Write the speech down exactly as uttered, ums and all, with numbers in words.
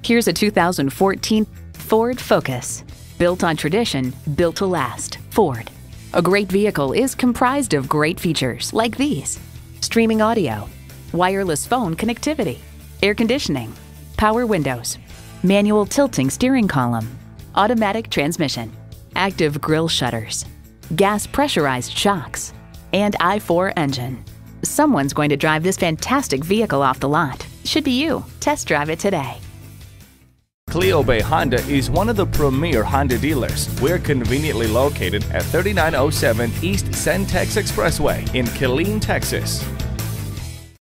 Here's a two thousand fourteen Ford Focus. Built on tradition, built to last. Ford. A great vehicle is comprised of great features like these: streaming audio, wireless phone connectivity, air conditioning, power windows, manual tilting steering column, automatic transmission, active grille shutters, gas pressurized shocks, and I four engine. Someone's going to drive this fantastic vehicle off the lot. Should be you. Test drive it today. Cleo Bay Honda is one of the premier Honda dealers. We're conveniently located at thirty-nine oh seven East Cen-Tex Expressway in Killeen, Texas.